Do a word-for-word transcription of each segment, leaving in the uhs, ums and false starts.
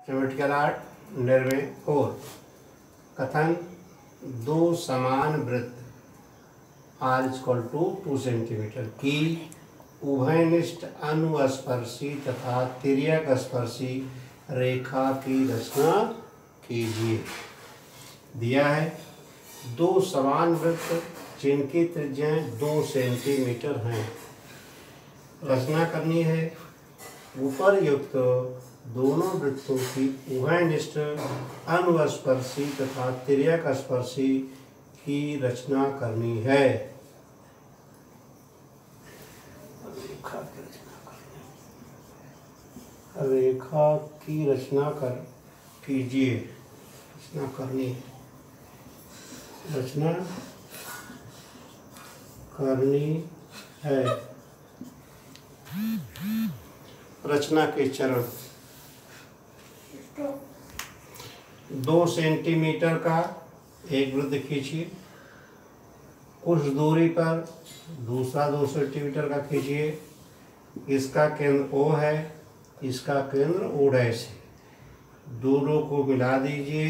Mathematical art निर्णय four. कथन: दो समान वृत्त R equal to two centimetre की उभयनिष्ठ अनुस्पर्शी तथा तिर्यक स्पर्शी रेखा की रचना कीजिए। दिया है दो समान वृत्त जिनकी त्रिज्याएं दो सेंटीमीटर हैं। रचना करनी है। ऊपर युक्त दोनों वृत्तों की उभयनिष्ठ अनुस्पर्शी तथा तिर्यक स्पर्शी की रचना करनी है। रेखा की रचना करनी रेखा की रचना कर कीजिए। रचना करनी है। रचना करनी है। रचना के चरण: दो सेंटीमीटर का एक वृत्त खींचिए। कुछ दूरी पर दूसरा दो सेंटीमीटर का खींचिए। इसका केंद्र O है, इसका केंद्र O डैश है। दोनों को मिला दीजिए।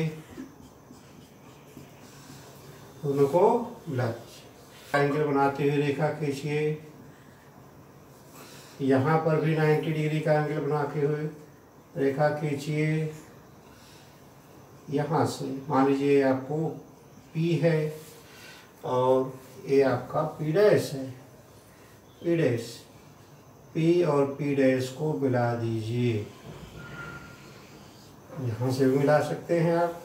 दोनों को मिला दीजिए। एंगल बनाते हुए रेखा खींचिए। यहाँ पर भी नब्बे डिग्री का एंगल बनाते हुए रेखा खींचिए। यहाँ से मान लीजिए आपको P है और ये आपका P डैश है। P डैश P और P डैश को मिला दीजिए। यहाँ से भी मिला सकते हैं आप।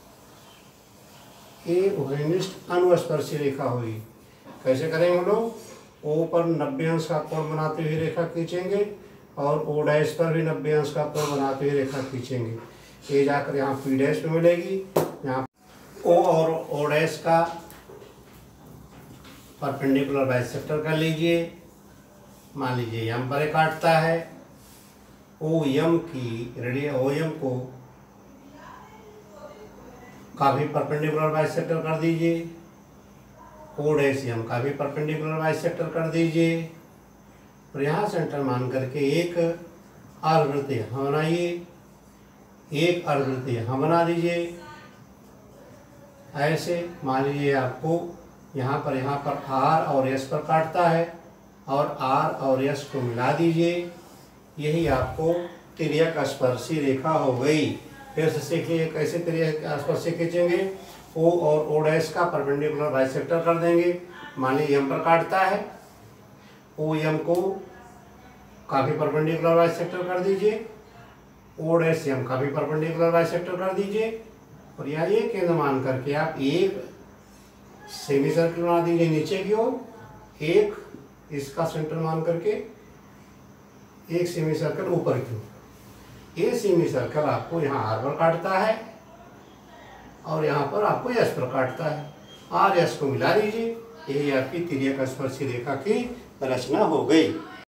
ये उभयनिष्ठ अनुस्पर्शी रेखा हुई। कैसे करेंगे हम लोग? O पर नब्बे अंश का कोण बनाते हुए रेखा खींचेंगे और O डैश पर भी नब्बे अंश का कोण बनाते हुए रेखा खींचेंगे। ये जाकर यहाँ P डैश में मिलेगी। यहाँ O और O डैश का परपेंडिकुलर बाइसेक्टर कर लीजिए। मान लीजिए यम पर काटता है। O यम की रेडियस O यम को का भी परपेंडिकुलर बाइसेक्टर कर दीजिए। O डैश यम का भी परपेंडिकुलर बाइसेक्टर कर दीजिए। और यहाँ सेंटर मान करके एक अर्धवृत्त यहाँ बनाइए। एक अर्धवृत्त यहाँ बना दीजिए। ऐसे मान लीजिए आपको यहाँ पर यहाँ पर R और S पर काटता है और R और S को मिला दीजिए। यही आपको तिर्यक स्पर्शी रेखा हो गई। फिर से सीखिए कैसे तिर्यक स्पर्शी खींचेंगे। O और O डैश का परपेंडिकुलर बाइसेक्टर कर देंगे। मान लीजिए यम पर काटता है। O यम को काफी परपेंडिकुलर बाइसेक्टर कर दीजिए। O डैश यम का भी परपेंडिकुलर बाइसेक्टर कर दीजिए। और यहाँ ये केंद्र मान करके आप एक सेमी सर्कल बना दीजिए नीचे की ओर। एक इसका सेंटर मान करके एक सेमी सर्कल ऊपर की ओर। ये सेमी सर्कल आपको यहाँ आर पर काटता है और यहाँ पर आपको एस पर काटता है। आर एस को मिला दीजिए। यही आपकी तिर्यक स्पर्शी रेखा की रचना हो गई।